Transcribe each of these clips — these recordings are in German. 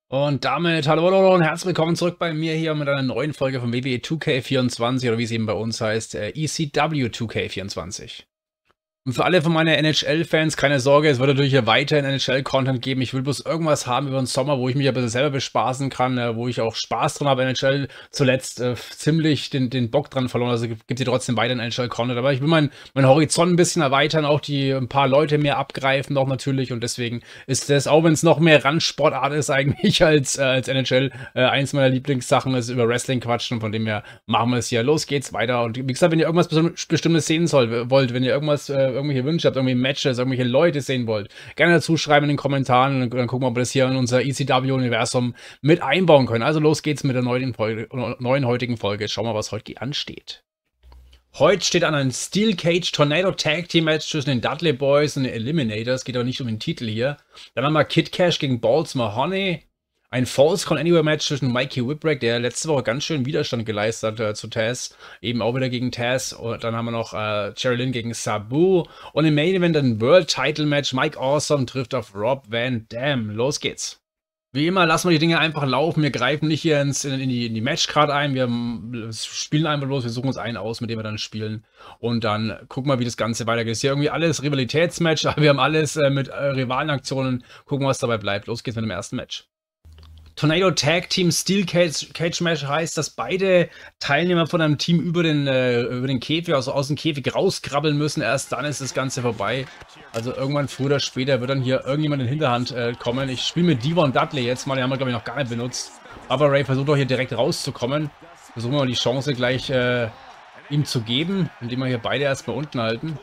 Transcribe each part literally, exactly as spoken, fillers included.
Und damit hallo, hallo und herzlich willkommen zurück bei mir hier mit einer neuen Folge von W W E zwei K vierundzwanzig oder wie es eben bei uns heißt, äh, E C W zwei K vierundzwanzig. Und für alle von meinen N H L-Fans, keine Sorge, es wird natürlich hier weiterhin N H L-Content geben. Ich will bloß irgendwas haben über den Sommer, wo ich mich ein bisschen selber bespaßen kann, äh, wo ich auch Spaß dran habe. N H L zuletzt äh, ziemlich den, den Bock dran verloren, also gibt es hier trotzdem weiterhin N H L-Content. Aber ich will meinen mein Horizont ein bisschen erweitern, auch die ein paar Leute mehr abgreifen noch natürlich. Und deswegen ist das, auch wenn es noch mehr Randsportart ist eigentlich als, äh, als N H L, äh, eins meiner Lieblingssachen ist über Wrestling quatschen. Von dem her machen wir es hier. Los geht's weiter. Und wie gesagt, wenn ihr irgendwas Bestimmtes sehen soll, wollt, wenn ihr irgendwas äh, irgendwelche Wünsche habt, irgendwelche Matches, irgendwelche Leute sehen wollt, gerne dazu schreiben in den Kommentaren und dann gucken wir, ob wir das hier in unser E C W-Universum mit einbauen können. Also los geht's mit der neuen, Folge, neuen heutigen Folge. Schauen wir mal, was heute ansteht. Heute steht an ein Steel Cage Tornado Tag Team Match zwischen den Dudley Boys und den Eliminators. Geht auch nicht um den Titel hier. Dann haben wir Kid Cash gegen Balls Mahoney. Ein Falls Count Anywhere Match zwischen Mikey Whipwreck, der letzte Woche ganz schön Widerstand geleistet hat äh, zu Taz. Eben auch wieder gegen Taz. Und dann haben wir noch äh, Jerry Lynn gegen Sabu. Und im Main Event ein World Title Match. Mike Awesome trifft auf Rob Van Dam. Los geht's. Wie immer lassen wir die Dinge einfach laufen. Wir greifen nicht hier ins, in, in die, in die Matchcard ein. Wir spielen einfach los. Wir suchen uns einen aus, mit dem wir dann spielen. Und dann gucken wir, wie das Ganze weitergeht. Ist hier irgendwie alles Rivalitätsmatch. Aber wir haben alles äh, mit äh, Rivalenaktionen. Gucken, was dabei bleibt. Los geht's mit dem ersten Match. Tornado Tag Team Steel Cage, Cage Match heißt, dass beide Teilnehmer von einem Team über den, äh, über den Käfig, also aus dem Käfig rauskrabbeln müssen. Erst dann ist das Ganze vorbei. Also irgendwann früher oder später wird dann hier irgendjemand in Hinterhand äh, kommen. Ich spiele mit Devon Dudley jetzt mal, den haben wir glaube ich noch gar nicht benutzt. Aber Ray versucht auch hier direkt rauszukommen. Versuchen wir mal die Chance gleich äh, ihm zu geben, indem wir hier beide erstmal unten halten.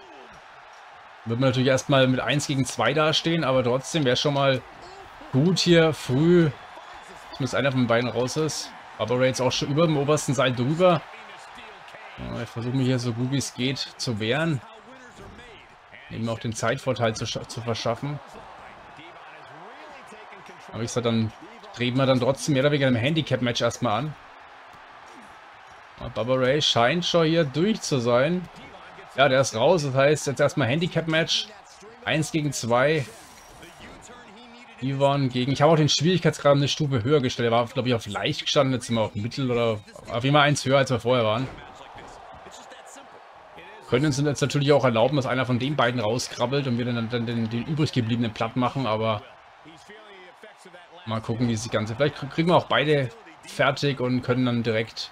Wird man natürlich erstmal mit eins gegen zwei dastehen, aber trotzdem wäre schon mal gut hier früh, dass einer von den beiden raus ist. Aber Ray jetzt auch schon über dem obersten Seil drüber. Ja, ich versuche mich hier so gut wie es geht zu wehren. Eben auch den Zeitvorteil zu, zu verschaffen. Aber ich sag, dann treten wir dann trotzdem mehr oder weniger im Handicap-Match erstmal an. Und Bubba Ray scheint schon hier durch zu sein. Ja, der ist raus. Das heißt, jetzt erstmal Handicap-Match. eins gegen zwei. Devon gegen. Ich habe auch den Schwierigkeitsgrad eine Stufe höher gestellt. Er war, glaube ich, auf leicht gestanden. Jetzt sind wir auf mittel oder auf jeden Fall eins höher, als wir vorher waren. Können uns jetzt natürlich auch erlauben, dass einer von den beiden rauskrabbelt und wir dann, dann den, den übrig gebliebenen platt machen. Aber mal gucken, wie sich das Ganze. Vielleicht kriegen wir auch beide fertig und können dann direkt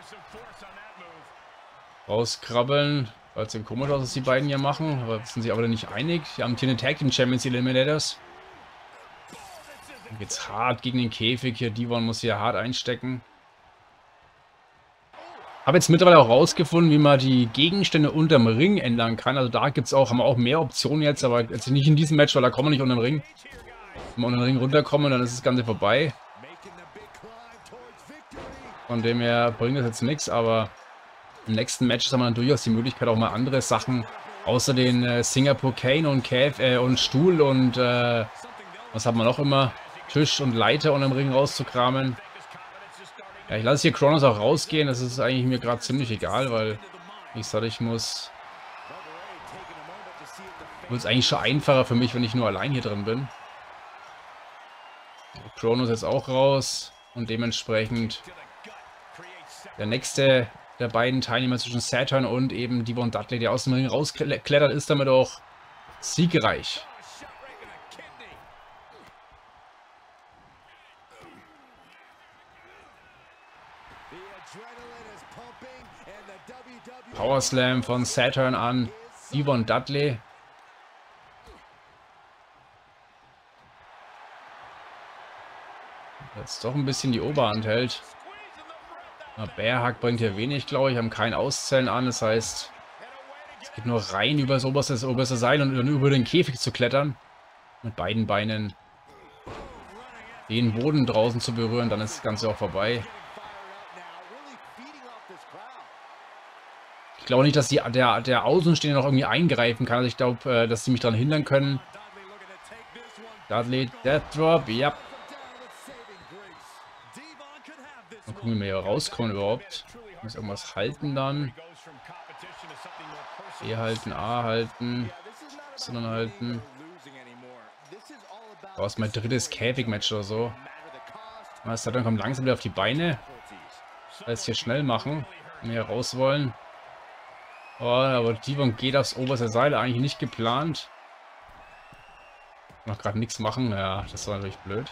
rauskrabbeln. Weil es eben komisch aus, was die beiden hier machen. Aber sind sich aber nicht einig. Wir haben hier eine Tag Team Champions Eliminators. Dann geht's hart gegen den Käfig hier. Devon muss hier hart einstecken. Habe jetzt mittlerweile auch rausgefunden, wie man die Gegenstände unterm Ring ändern kann. Also da gibt's auch, haben wir auch mehr Optionen jetzt, aber jetzt nicht in diesem Match, weil da kommen wir nicht unter den Ring. Wenn wir unter den Ring runterkommen, dann ist das Ganze vorbei. Von dem her bringt das jetzt nichts, aber im nächsten Match haben wir dann durchaus die Möglichkeit, auch mal andere Sachen außer den äh, Singapore Cane und Käf äh, und Stuhl und äh, was haben wir noch immer? Tisch und Leiter unterm Ring rauszukramen. Ja, ich lasse hier Kronos auch rausgehen. Das ist eigentlich mir gerade ziemlich egal, weil ich sage, ich muss... Wird es eigentlich schon einfacher für mich, wenn ich nur allein hier drin bin. Kronos jetzt auch raus und dementsprechend der nächste der beiden Teilnehmer zwischen Saturn und eben Devon Dudley, der aus dem Ring rausklettert, ist damit auch siegreich. Power Slam von Saturn an Devon Dudley. Jetzt doch ein bisschen die Oberhand hält. Bearhack bringt hier wenig, glaube ich. Haben kein Auszählen an. Das heißt, es geht nur rein über das oberste, das oberste Seil und dann über den Käfig zu klettern. Mit beiden Beinen den Boden draußen zu berühren. Dann ist das Ganze auch vorbei. Ich glaube nicht, dass die, der, der Außenstehende noch irgendwie eingreifen kann. Also ich glaube, äh, dass sie mich daran hindern können. Dudley, Death Drop, ja. Mal gucken, wie wir hier rauskommen überhaupt. Ich muss irgendwas halten dann. E halten, A halten. Y halten. Oh, ist mein drittes Käfig-Match oder so. Was dann kommt langsam wieder auf die Beine. Alles hier schnell machen. Wenn wir raus wollen. Oh, aber Devon geht aufs oberste Seil. Eigentlich nicht geplant. Noch gerade nichts machen. Ja, das war natürlich blöd.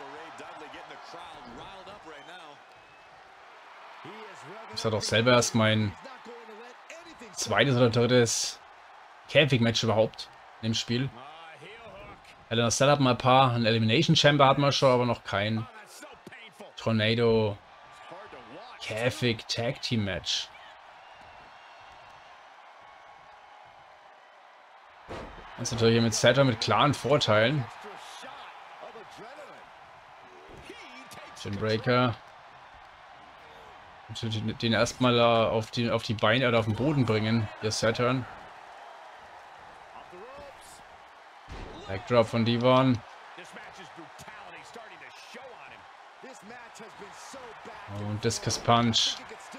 Ich hatte doch selber erst mein zweites oder drittes Käfig-Match überhaupt in dem Spiel. Hell in a Cell hat mal ein paar. Ein Elimination Chamber hatten wir schon, aber noch kein Tornado Käfig Tag Team Match. Das ist natürlich hier mit Saturn mit klaren Vorteilen. Den Breaker. Den erstmal auf die, auf die Beine oder auf den Boden bringen. Hier Saturn. Backdrop von Devon. Und Discus Punch.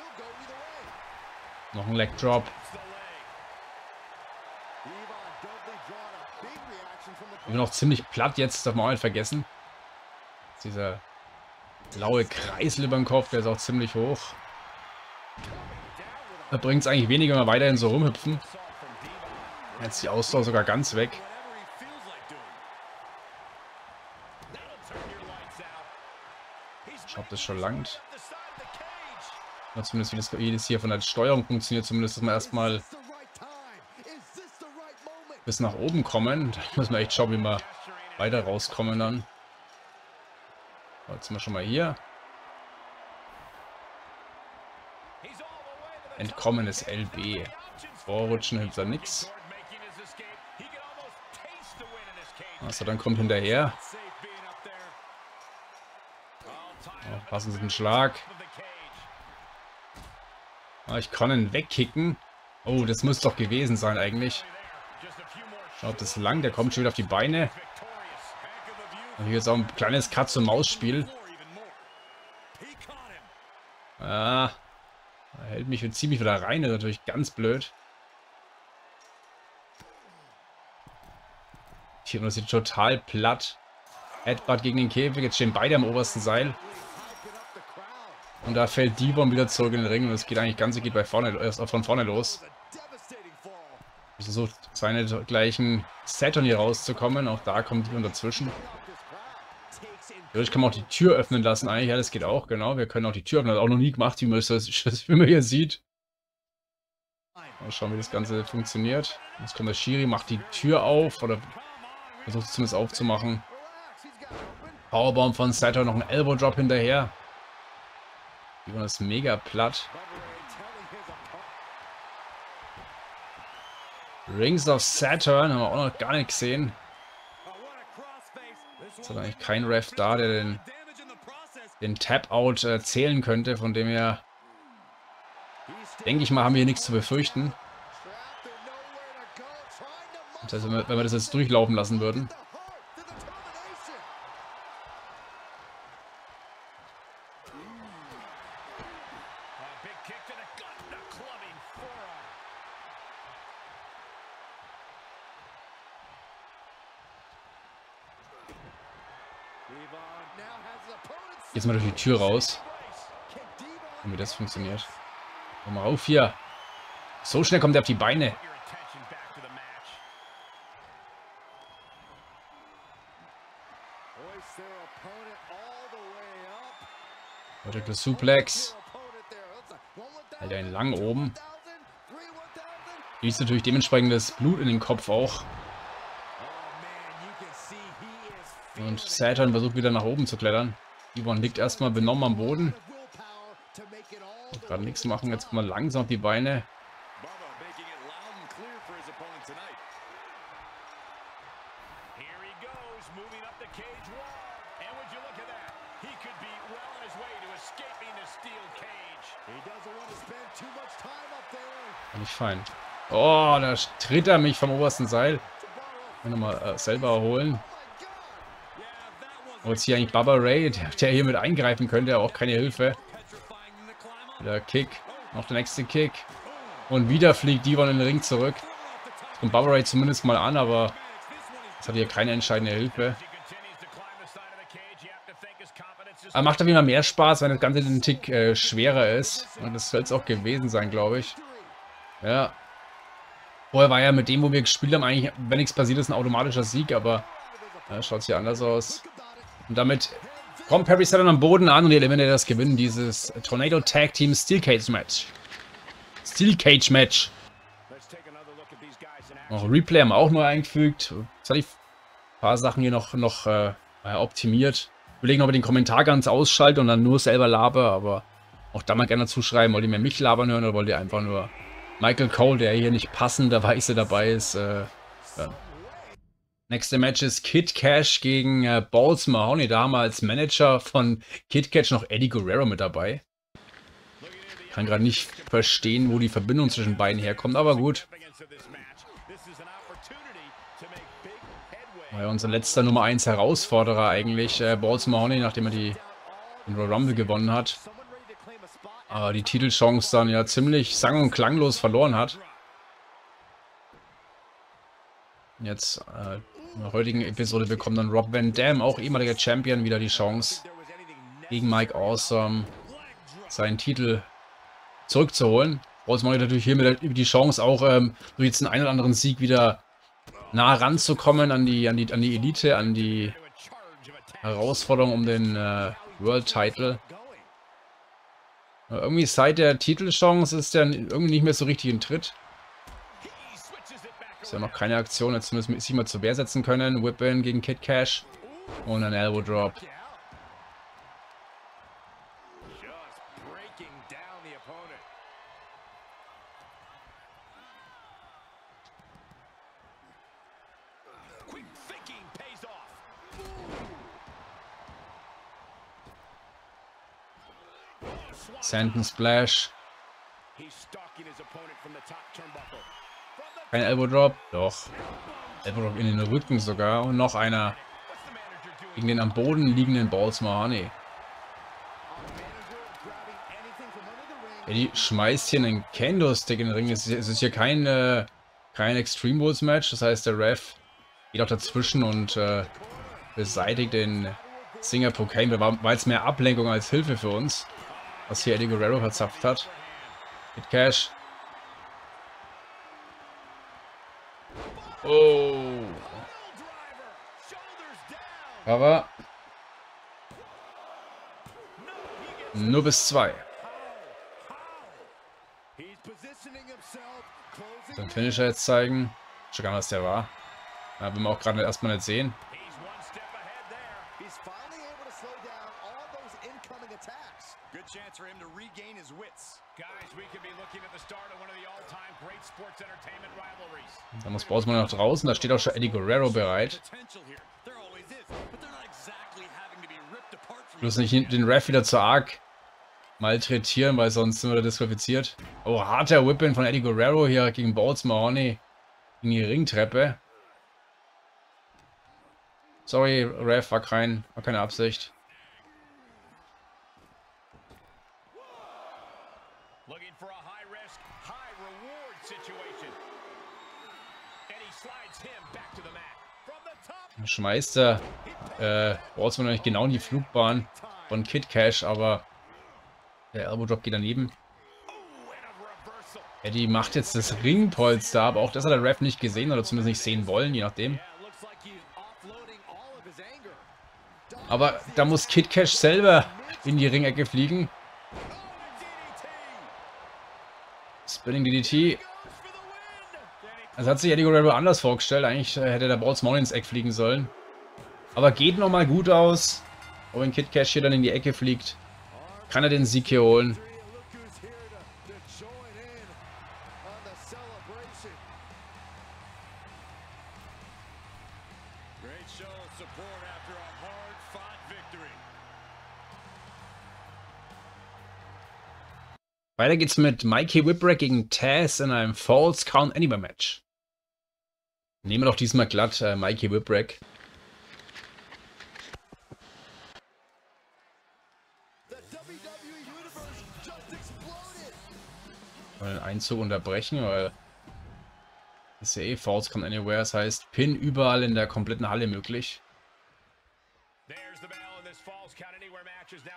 Noch ein Leg Drop. Ich bin noch ziemlich platt jetzt, darf man auch nicht vergessen. Dieser blaue Kreisel über dem Kopf, der ist auch ziemlich hoch. Da bringt es eigentlich weniger, wenn wir weiterhin so rumhüpfen. Jetzt ist die Ausdauer sogar ganz weg. Ich glaube, das schon langt. Ja, zumindest wie das, wie das hier von der Steuerung funktioniert, zumindest, dass wir erstmal bis nach oben kommen. Da müssen wir echt schauen, wie wir weiter rauskommen dann. Jetzt sind wir schon mal hier. Entkommenes L B. Vorrutschen hilft da nichts. Also dann kommt hinterher. Oh, passen Sie den Schlag. Ah, ich kann ihn wegkicken. Oh, das muss doch gewesen sein eigentlich. Schaut das lang, der kommt schon wieder auf die Beine. Und hier ist auch ein kleines Katz-und-Maus-Spiel. Ah, er hält mich und zieht mich wieder rein, das ist natürlich ganz blöd. Hier das sieht total platt. Headbutt gegen den Käfig, jetzt stehen beide am obersten Seil. Und da fällt Devon wieder zurück in den Ring und es geht eigentlich ganz geht bei vorne, erst von vorne los. Er versucht seine gleichen Saturn hier rauszukommen, auch da kommt Devon dazwischen. Theoretisch kann man auch die Tür öffnen lassen eigentlich, ja das geht auch, genau. Wir können auch die Tür öffnen, das hat auch noch nie gemacht, wie man, das, wie man hier sieht. Mal schauen, wie das Ganze funktioniert. Jetzt kommt der Schiri, macht die Tür auf, oder versucht es zumindest aufzumachen. Powerbomb von Saturn, noch ein Elbow Drop hinterher. Devon ist mega platt. Rings of Saturn haben wir auch noch gar nicht gesehen. Ist hat eigentlich kein Ref da, der den, den Tap-Out äh, zählen könnte. Von dem her, denke ich mal, haben wir hier nichts zu befürchten. Das heißt, wenn wir, wenn wir das jetzt durchlaufen lassen würden. Jetzt mal durch die Tür raus. Wie das funktioniert. Komm mal auf hier. So schnell kommt er auf die Beine. Vertical Suplex. Hält einen lang oben. Ist natürlich dementsprechend das Blut in den Kopf auch. Und Saturn versucht wieder nach oben zu klettern. Devon liegt erstmal benommen am Boden. Gerade nichts machen, jetzt kommen wir langsam auf die Beine. Nicht fein. Oh, da tritt er mich vom obersten Seil. Nochmal äh, selber erholen. Und jetzt hier eigentlich Bubba Ray, der, der hier mit eingreifen könnte, aber auch keine Hilfe. Der Kick, noch der nächste Kick. Und wieder fliegt Devon in den Ring zurück. Und Bubba Ray zumindest mal an, aber es hat hier keine entscheidende Hilfe. Aber macht auf jeden Fall mehr Spaß, wenn das Ganze einen Tick äh, schwerer ist. Und das soll es auch gewesen sein, glaube ich. Ja. Vorher war ja mit dem, wo wir gespielt haben, eigentlich, wenn nichts passiert ist, ein automatischer Sieg, aber ja, schaut hier anders aus. Und damit kommt Perry Saturn am Boden an und die Eliminators gewinnen dieses Tornado Tag Team Steel Cage Match. Steel Cage Match. Noch Replay haben wir auch neu eingefügt. Jetzt hatte ich ein paar Sachen hier noch, noch äh, optimiert. Ich überlege, ob ich den Kommentar ganz ausschalte und dann nur selber laber, aber auch da mal gerne zuschreiben, wollt ihr mehr mich labern hören oder wollt ihr einfach nur Michael Cole, der hier nicht passenderweise dabei ist. Äh, ja. Nächste Match ist Kid Cash gegen äh, Balls Mahoney. Da haben wir als Manager von Kid Cash noch Eddie Guerrero mit dabei. Ich kann gerade nicht verstehen, wo die Verbindung zwischen beiden herkommt, aber gut. War ja unser letzter Nummer eins Herausforderer eigentlich, äh, Balls Mahoney, nachdem er die, den Royal Rumble gewonnen hat. Aber die Titelchance dann ja ziemlich sang- und klanglos verloren hat. Jetzt äh, in der heutigen Episode bekommt dann Rob Van Dam, auch ehemaliger Champion, wieder die Chance, gegen Mike Awesome seinen Titel zurückzuholen. Balls Mahoney natürlich hier mit die Chance, auch ähm, durch jetzt einen, einen oder anderen Sieg wieder nah ranzukommen an die, an die, an die Elite, an die Herausforderung um den äh, World Title. Irgendwie seit der Titelchance ist der irgendwie nicht mehr so richtig in Tritt. Ist ja noch keine Aktion, jetzt müssen wir sich mal zur Wehr setzen können. Whip-In gegen Kid Cash und ein Elbow Drop. Sand Splash. Kein Elbow Drop. Doch. Elbow Drop in den Rücken sogar. Und noch einer gegen den am Boden liegenden Balls Mahoney. Ja, die schmeißt hier einen Kendo-Stick in den Ring. Es ist hier kein, äh, kein Extreme Rules Match. Das heißt, der Ref geht auch dazwischen und äh, beseitigt den Singapore Cane. War, war jetzt mehr Ablenkung als Hilfe für uns, was hier Eddie Guerrero verzapft hat. Mit Cash. Oh. Aber nur bis zwei. Den Finisher jetzt zeigen. Schon gar nicht, was der war. Ja, will man auch gerade erstmal nicht sehen. Da muss Balls Mahoney noch draußen. Da steht auch schon Eddie Guerrero bereit. Bloß nicht den Ref wieder zu arg malträtieren, weil sonst sind wir da disqualifiziert. Oh, harter Whip-In von Eddie Guerrero hier gegen Balls Mahoney. Gegen die Ringtreppe. Sorry, Ref, war, kein, war keine Absicht. Schmeißt er äh, Balls Mahoney genau in die Flugbahn von Kid Cash, aber der Elbow Drop geht daneben. Eddie macht jetzt das Ringpolster, aber auch das hat der Ref nicht gesehen oder zumindest nicht sehen wollen, je nachdem. Aber da muss Kid Cash selber in die Ringecke fliegen. Spinning D D T. Das hat sich Eddie Guerrero anders vorgestellt. Eigentlich hätte der Balls Mahoney ins Eck fliegen sollen. Aber geht nochmal gut aus. Und wenn Kid Cash hier dann in die Ecke fliegt, kann er den Sieg hier holen. Weiter geht's mit Mikey Whipwreck gegen Taz in einem Falls Count Anywhere Match. Nehmen wir doch diesmal glatt äh, Mikey Whipwreck. Den Einzug unterbrechen, weil das ist ja eh Falls Count Anywhere, das heißt Pin überall in der kompletten Halle möglich.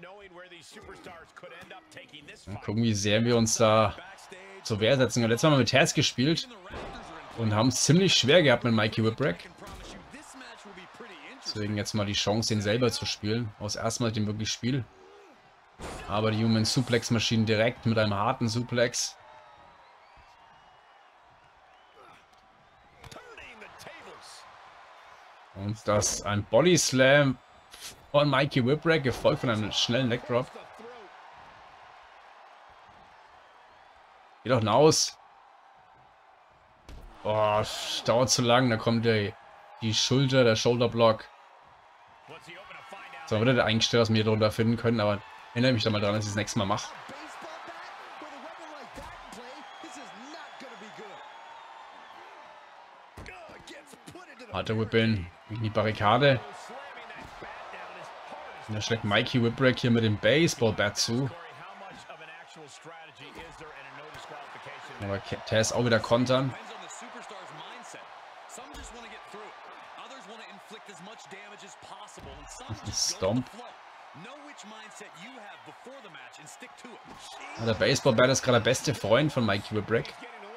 Mal gucken, wie sehr wir uns da zur Wehr setzen. Letztes Mal haben wir mit Taz gespielt und haben es ziemlich schwer gehabt mit Mikey Whipwreck. Deswegen jetzt mal die Chance, den selber zu spielen. Aus ersten Mal den wirklich Spiel. Aber die Human Suplex Maschine direkt mit einem harten Suplex. Und das ein Body Slam von Mikey Whipwreck, gefolgt von einem schnellen Leg Drop. Geht doch hinaus. Boah, dauert zu lang, da kommt der, die Schulter, der Shoulder Block. So, würde der eigentlich stehen, was wir hier drunter finden können, aber erinnere mich da mal dran, dass ich das nächste Mal mache. Harter Whip-In gegen die Barrikade. Und da schlägt Mikey Whipwreck hier mit dem Baseball-Bat zu. Aber Taz auch wieder kontern. Stomp. Der Baseball-Bat ist gerade der beste Freund von Mikey Whipwreck.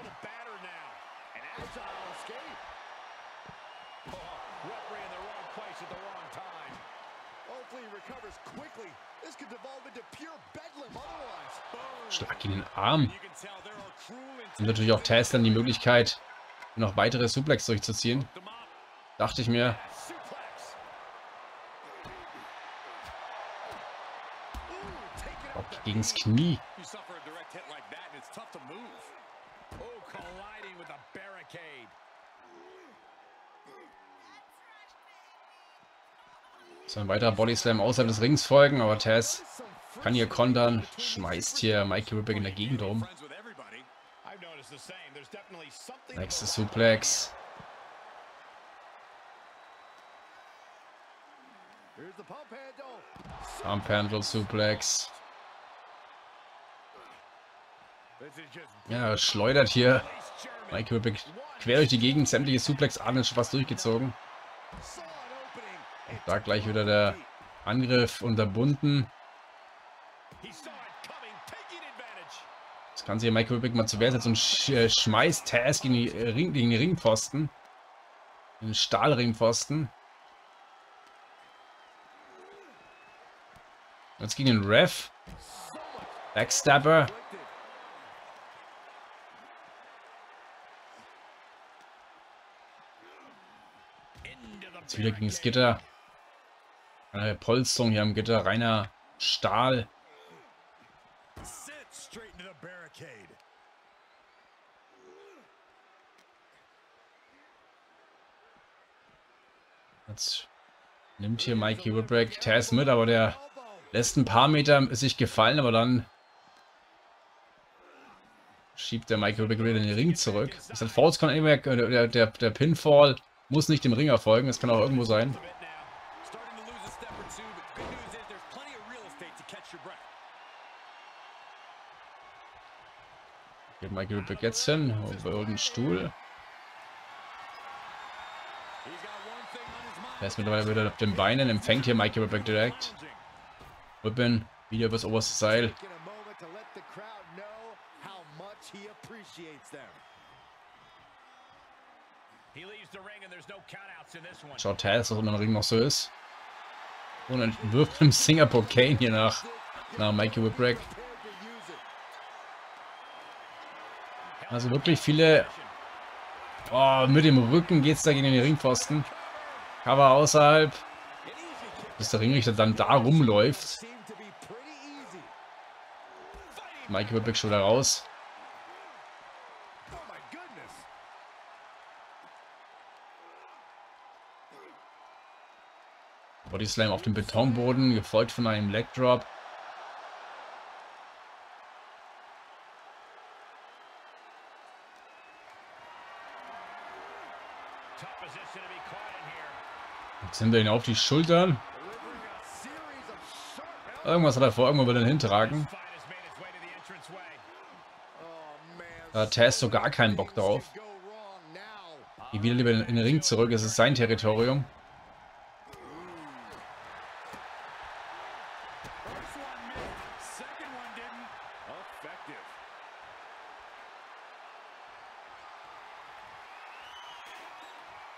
Schlag in den Arm. Und natürlich auch Taz dann die Möglichkeit, noch weitere Suplex durchzuziehen. Dachte ich mir. Okay, gegens Knie. So, ein weiterer Bodyslam außerhalb des Rings folgen, aber Taz kann hier kontern, schmeißt hier Mikey Whipwreck in der Gegend um. Nächste Suplex. Pump Handle Suplex. Ja, schleudert hier Mikey Whipwreck quer durch die Gegend, sämtliche Suplex an, ist schon fast durchgezogen. Und da gleich wieder der Angriff unterbunden. Jetzt kann sich hier Mikey Whipwreck mal zur Wehr setzen und sch äh, schmeißt Taz gegen die, äh, Ring gegen die Ringpfosten. Den Stahlringpfosten. Jetzt gegen den Ref. Backstabber. Jetzt wieder gegen das Gitter. Eine Polsterung hier am Gitter. Reiner Stahl. Jetzt nimmt hier Mikey Whipwreck Taz mit, aber der lässt ein paar Meter sich gefallen, aber dann schiebt der Mikey Whipwreck wieder in den Ring zurück. Das hat Falls kann immer, der, der, der Pinfall muss nicht dem Ring erfolgen, das kann auch irgendwo sein. Geht Mikey Whipwreck jetzt hin, über irgendeinen Stuhl. Er ist mittlerweile wieder auf den Beinen, empfängt hier Mikey Whipwreck direkt. Whip-In, wieder übers oberste Seil. Schaut Taz, was unter dem Ring noch so ist. Und dann wirft im Singapore Cane hier nach, nach Mikey Whipwreck. Also wirklich viele... Oh, mit dem Rücken geht es da gegen den Ringpfosten. Cover außerhalb. Bis der Ringrichter dann da rumläuft. Mikey Whipwreck schon wieder raus. Body Slam auf dem Betonboden, gefolgt von einem Leg Drop. Jetzt sind wir ihn auf die Schultern. Irgendwas hat er vor, irgendwo will er ihn hintragen. Da hat Taz so gar keinen Bock drauf. Geht wieder lieber in den Ring zurück, es ist sein Territorium.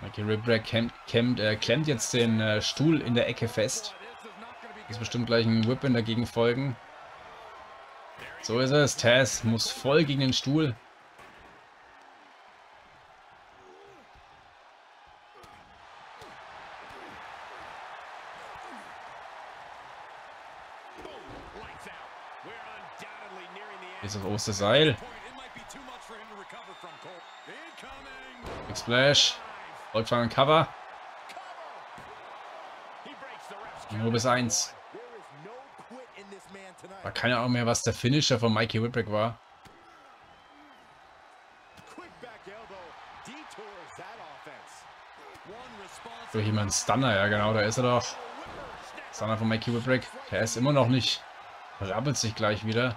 Mikey Whipwreck klemmt, klemmt, äh, klemmt jetzt den äh, Stuhl in der Ecke fest. Muss bestimmt gleich ein Whip-In dagegen folgen. So ist es. Taz muss voll gegen den Stuhl. Ist das oberste Seil. Big Splash. Vollfangen Cover. Nur bis eins. War keine Ahnung mehr, was der Finisher von Mikey Whipwreck war. Durch jemanden Stunner, ja genau, da ist er doch. Stunner von Mikey Whipwreck. Der ist immer noch nicht. Rabbelt sich gleich wieder.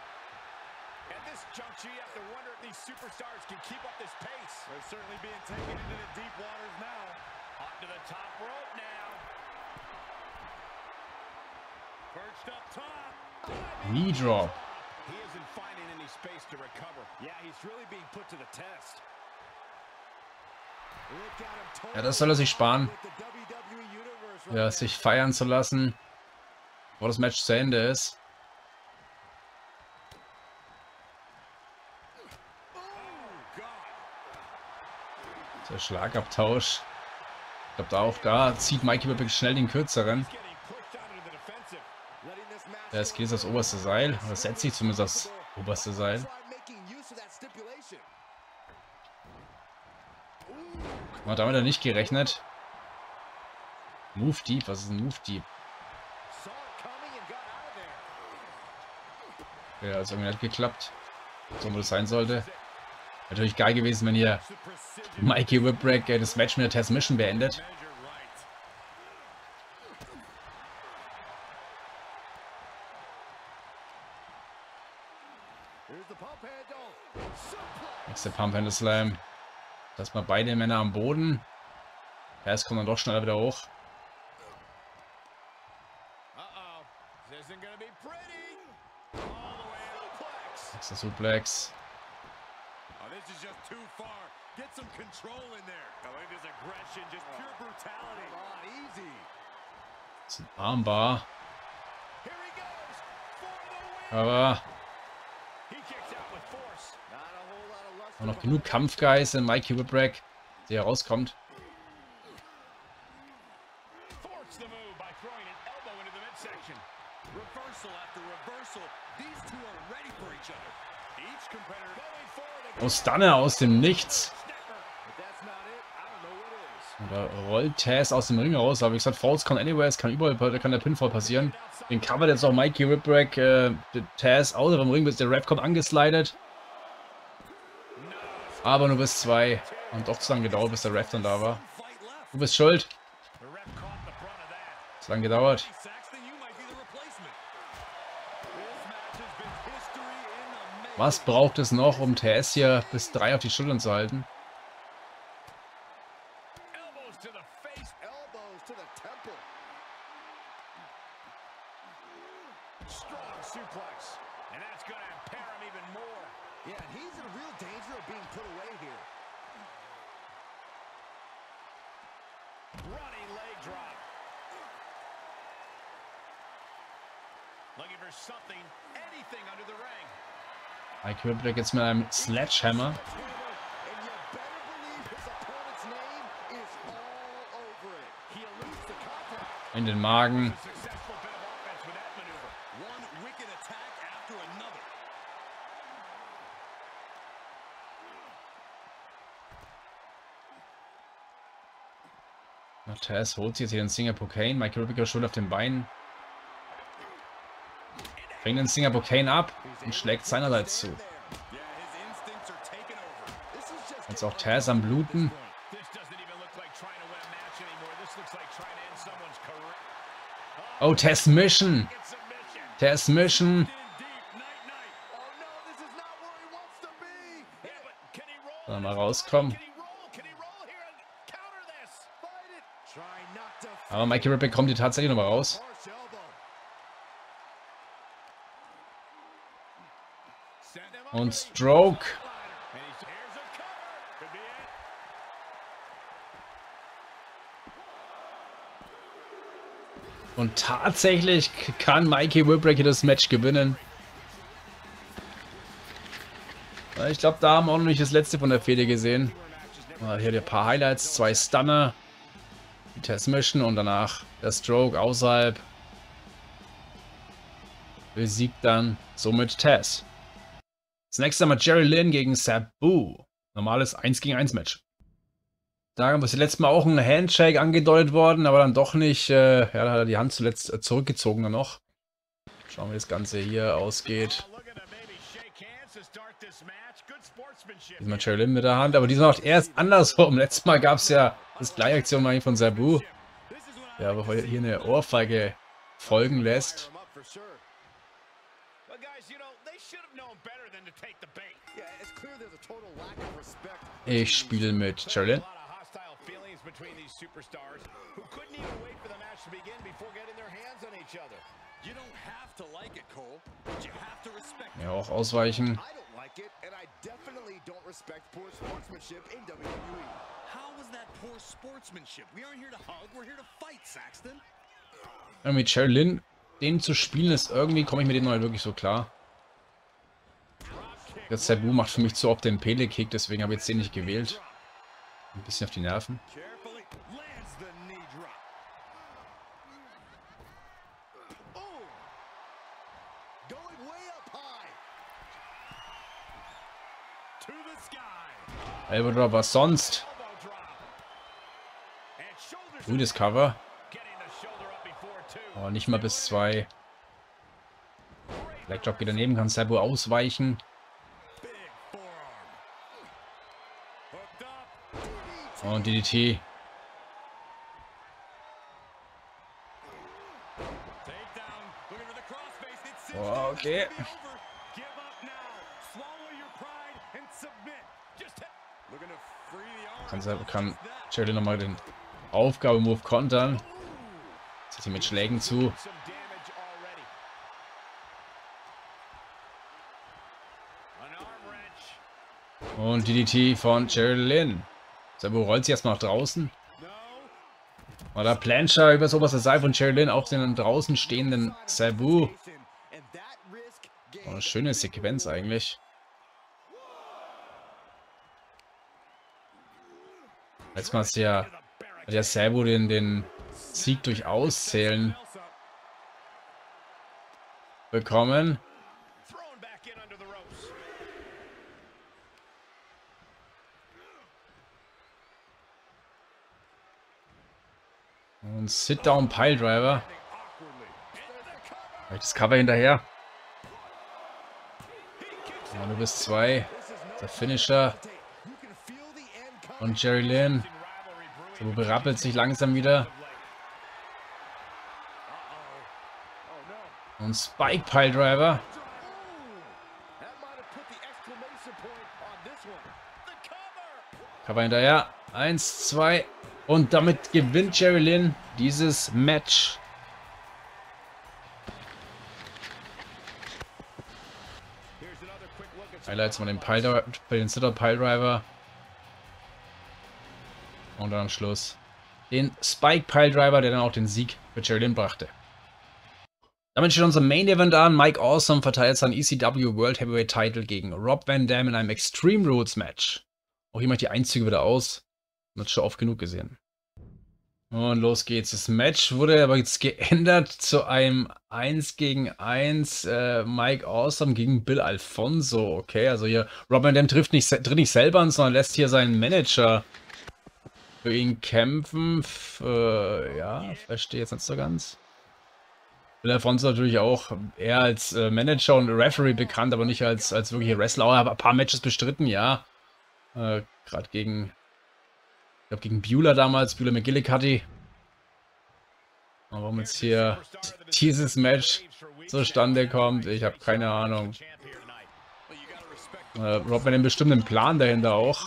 Knee Drop. Ja, das soll er sich sparen. Ja, sich feiern zu lassen, wo das Match zu Ende ist. Der Schlagabtausch. Ich glaube, da auch da zieht Mikey Whipwreck schnell den kürzeren. Ja, es geht das oberste Seil. Oder setzt sich zumindest das oberste Seil. Aber damit hat er nicht gerechnet. Move Deep, was ist ein Move Deep? Ja, also irgendwie nicht geklappt. So, wo das sein sollte. Natürlich geil gewesen, wenn hier Mikey Whipwreck äh, das Match mit der Taz Mission beendet. Nächste Pump Handle Slam. Lass mal beide Männer am Boden. Ja, es kommt dann doch schneller wieder hoch. Nächster Suplex. Das ist ein Armbar. Aber auch noch genug Kampfgeist in Mikey Whipwreck, der rauskommt. Oh, Stunner aus dem Nichts. Und da rollt Taz aus dem Ring raus. Aber wie gesagt, Falls Count Anywhere, es kann überall, da kann der Pinfall passieren. Den covert jetzt auch Mikey Whipwreck, äh, Taz außer vom Ring, bis der Ref kommt, angeslidet. Aber nur bis zwei. Und doch zu lange gedauert, bis der Ref dann da war. Du bist schuld. Zu lange gedauert. Was braucht es noch, um Taz hier bis drei auf die Schultern zu halten? Mikey Whipwreck jetzt mit einem Sledgehammer. In den Magen. Taz holt sich jetzt hier den Singapore Cane. Mikey Whipwreck schon auf den Beinen. Fängt den Singapore Cane ab und schlägt seinerseits zu. Jetzt auch Taz am Bluten. Oh, Taz Mission. Taz Mission. Soll mal rauskommen. Aber Mikey Whipwreck kommt hier tatsächlich nochmal raus. Und Stroke. Und tatsächlich kann Mikey Whipwreck hier das Match gewinnen. Ich glaube, da haben wir auch noch nicht das letzte von der Fehde gesehen. Hier ein paar Highlights, zwei Stunner, die Transmission und danach der Stroke außerhalb. Besiegt dann somit Taz. Das nächste haben wir Jerry Lynn gegen Sabu. Normales eins gegen eins Match. Da haben wir das letzte Mal auch ein Handshake angedeutet worden, aber dann doch nicht. Äh, ja, da hat er die Hand zuletzt äh, zurückgezogen dann noch. Schauen wir, wie das Ganze hier ausgeht. Diesmal Jerry Lynn mit der Hand, aber diesmal macht er es andersrum. Letztes Mal gab es ja das gleiche Aktion eigentlich von Sabu. Ja, aber hier eine Ohrfeige folgen lässt. Ich spiele mit Jerry Lynn. Ja, auch ausweichen. Irgendwie Jerry Lynn, den zu spielen ist irgendwie, komme ich mit dem noch nicht wirklich so klar. Der Sabu macht für mich zu oft den Pele-Kick, deswegen habe ich jetzt den nicht gewählt. Ein bisschen auf die Nerven. Elbow Drop, was sonst? Gutes Cover. Aber nicht mal bis zwei. Black Drop geht daneben, kann Sabu ausweichen. Und D D T. Oh, okay. Kann, kann Jerry nochmal den Aufgabe-Move kontern. Zieht hier mit Schlägen zu. Und D D T von Jerry Lynn. Sabu rollt sich erstmal nach draußen. Oder Plancher über sowas das Seil von Jerry Lynn auf den draußen stehenden Sabu. Oh, eine schöne Sequenz eigentlich. Letztes Mal hat ja der Sabu den, den Sieg durch Auszählen bekommen. Und Sit-Down Piledriver. Das Cover hinterher. Ja, du bist zwei. Der Finisher. Und Jerry Lynn. So berappelt sich langsam wieder. Und Spike Piledriver. Cover hinterher. Eins, zwei. Und damit gewinnt Jerry Lynn dieses Match. Highlights von dem Pile, den Sitter Piledriver. Und dann am Schluss den Spike Piledriver, der dann auch den Sieg für Jerry Lynn brachte. Damit steht unser Main Event an. Mike Awesome verteilt seinen E C W World Heavyweight Title gegen Rob Van Dam in einem Extreme Rules Match. Auch hier mache ich die Einzüge wieder aus. Man hat schon oft genug gesehen. Und los geht's. Das Match wurde aber jetzt geändert zu einem eins gegen eins. Äh, Mike Awesome gegen Bill Alfonso. Okay, also hier Rob Van Dam trifft nicht, tritt nicht selber an, sondern lässt hier seinen Manager für ihn kämpfen. F äh, ja, verstehe jetzt nicht so ganz. Bill Alfonso natürlich auch eher als äh, Manager und Referee bekannt, aber nicht als, als wirkliche Wrestler. Aber ein paar Matches bestritten, ja. Äh, Gerade gegen, ich glaube gegen Bueller damals, Bueller McGillicuddy. Aber warum jetzt hier dieses Match zustande kommt, ich habe keine Ahnung. Äh, Rob mit einem bestimmten Plan dahinter auch.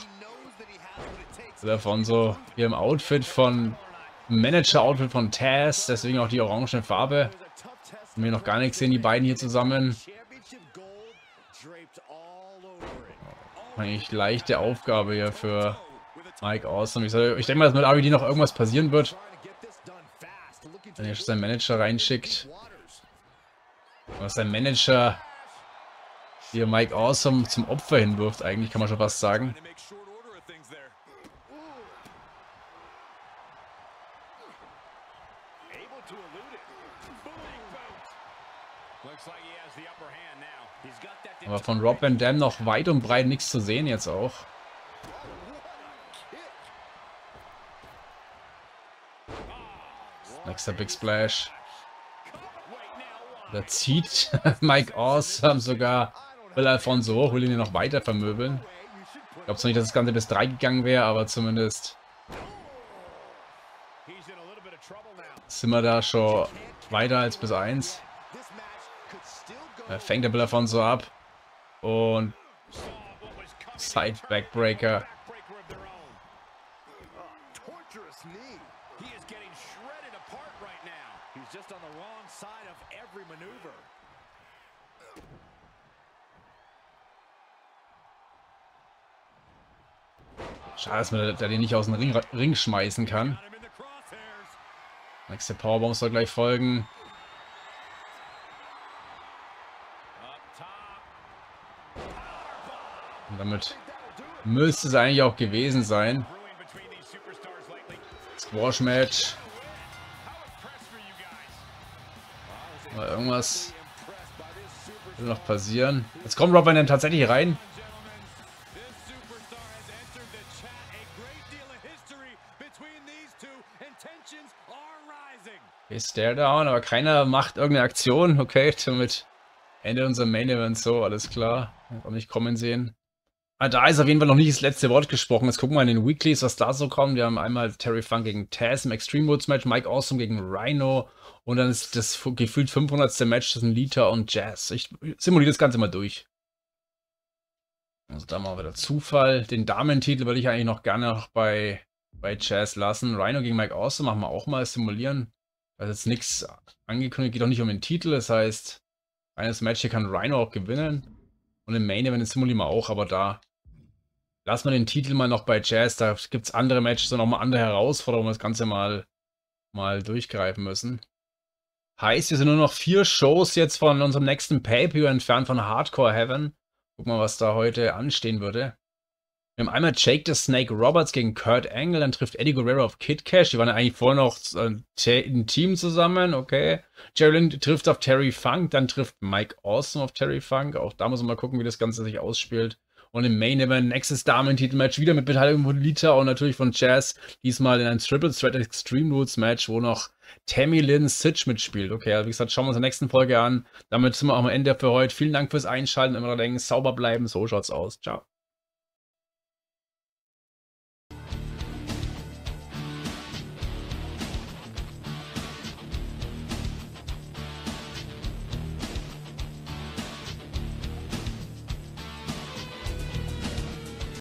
Davon so hier im Outfit von Manager-Outfit von Taz, deswegen auch die orange Farbe. Haben wir noch gar nicht gesehen, die beiden hier zusammen. Eigentlich leichte Aufgabe hier für Mike Awesome. Ich, ich denke mal, dass mit R V D noch irgendwas passieren wird. Wenn er schon seinen Manager reinschickt. Was sein Manager hier Mike Awesome zum Opfer hinwirft, eigentlich kann man schon fast sagen. Aber von Rob Van Dam noch weit und breit nichts zu sehen jetzt auch. Nächster Big Splash. Da zieht Mike Awesome sogar Will Alfonso hoch, will ihn noch weiter vermöbeln. Ich glaube zwar nicht, dass das Ganze bis drei gegangen wäre, aber zumindest sind wir da schon weiter als bis eins. Da fängt der Will Alfonso ab. Und Side Backbreaker. Schade, dass man da den nicht aus dem Ring, Ring schmeißen kann. Nächste Powerbomb soll gleich folgen. Und damit müsste es eigentlich auch gewesen sein. Squash-Match. Mal irgendwas will noch passieren. Jetzt kommt Rob Van Dam tatsächlich rein. Okay, Stare Down, aber keiner macht irgendeine Aktion. Okay, damit endet unser Main Event so, alles klar. Auch nicht kommen sehen. Ah, da ist auf jeden Fall noch nicht das letzte Wort gesprochen. Jetzt gucken wir in den Weeklies, was da so kommt. Wir haben einmal Terry Funk gegen Taz im Extreme Rules Match, Mike Awesome gegen Rhino und dann ist das gefühlt fünfhundertste Match, das sind Lita und Jazz. Ich simuliere das Ganze mal durch. Also da mal wieder Zufall. Den Damentitel würde ich eigentlich noch gerne noch bei, bei Jazz lassen. Rhino gegen Mike Awesome machen wir auch mal simulieren. Da ist jetzt nichts angekündigt, geht auch nicht um den Titel. Das heißt, eines Match hier kann Rhino auch gewinnen. Und im Main Event simulieren wir auch, aber da lassen wir den Titel mal noch bei Jazz. Da gibt es andere Matches und auch mal andere Herausforderungen, wo wir das Ganze mal, mal durchgreifen müssen. Heißt, wir sind nur noch vier Shows jetzt von unserem nächsten Pay-Per-View entfernt von Hardcore Heaven. Guck mal, was da heute anstehen würde. Wir haben einmal Jake the Snake Roberts gegen Kurt Angle, dann trifft Eddie Guerrero auf Kid Cash. Die waren ja eigentlich vorher noch ein Team zusammen, okay. Jerry Lynn trifft auf Terry Funk, dann trifft Mike Awesome auf Terry Funk. Auch da muss man mal gucken, wie das Ganze sich ausspielt. Und im Main Event nächstes Damen-Titelmatch wieder mit Beteiligung von Lita und natürlich von Jazz. Diesmal in einem Triple Threat Extreme Rules Match, wo noch Tammy Lynn Sitch mitspielt. Okay, also wie gesagt, schauen wir uns in der nächsten Folge an. Damit sind wir auch am Ende für heute. Vielen Dank fürs Einschalten. Immer noch denken, sauber bleiben. So schaut's aus. Ciao.